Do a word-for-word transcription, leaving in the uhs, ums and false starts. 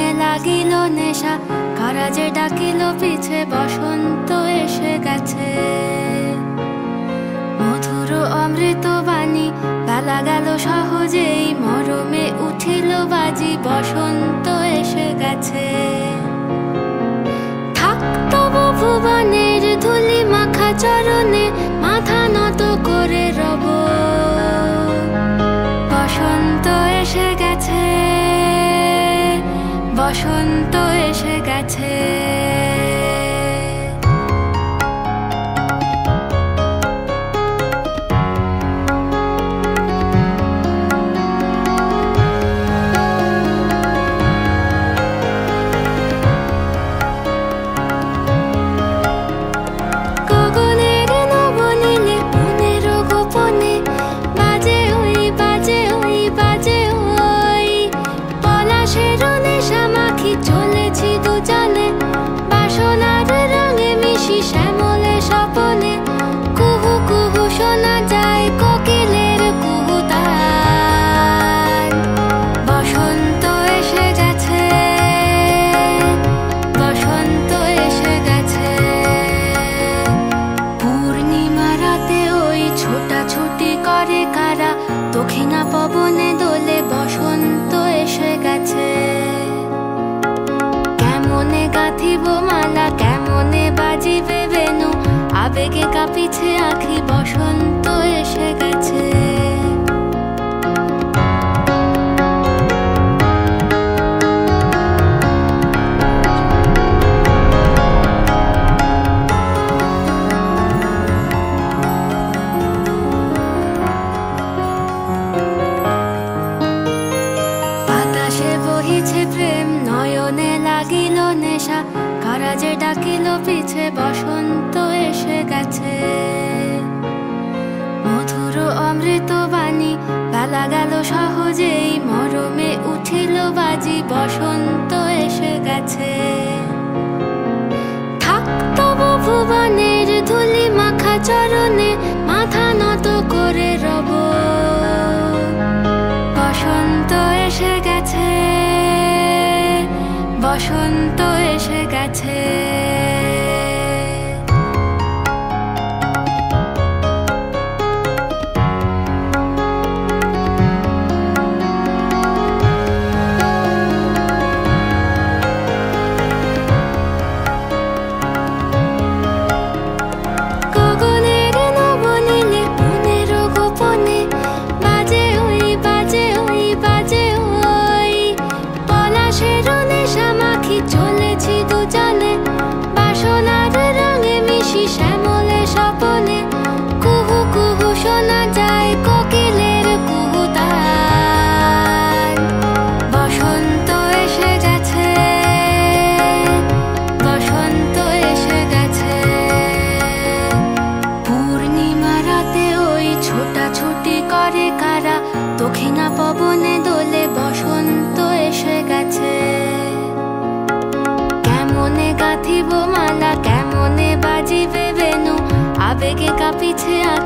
লাগিল নেশা, কারা যে ডাকিল পিছে, বসন্ত এসে গেছে। মধুর অমৃত বাণী, বেলা গেল সহজেই, মরমে উঠিল বাজি, বসন্ত এসে গেছে। থাক তবু ভুবনের ধুলি মাখা চরণে, মাথা নত করে রব। বসন্ত এসে গেছে, বসন্ত এসে গেছে। দক্ষিণা পবনে দোলে, বসন্ত এসে গেছে। কেমনে গাঁথিব মালা, কেমনে বাজিবে বেনু, আবেগে কাঁপিছে আঁখি, বসন্ত এসে গেছে। বহিছে প্রেম, নয়নে লাগিল নেশা, কারা যে ডাকিল পিছে, বসন্ত এসে গেছে। মধুর অমৃত বাণী, বেলা গেল সহজেই, মরমে উঠিল বাজি, বসন্ত এসে গেছে। থাক তবু ভুবনের ধুলি মাখা চরণে, মাথা নত করে রব। বসন্ত এসে গেছে, বসন্ত এসে গেছে। চলেছি দুজনে, বাসনার রঙে মিশি, শ্যামলে স্বপনে, কুহু কুহু শোনা যায় কোকিলের কুহুতান। বসন্ত এসে গেছে, বসন্ত এসে গেছে। পূর্ণিমা রাতে ওই ছোটাছুটি করে কারা, দক্ষিণা পবনে দোলে, বসন্ত এসে গেছে। কেমনে গাঁথিব মালা, কেমনে বাজিবে বেনু, আবেগে কাঁপিছে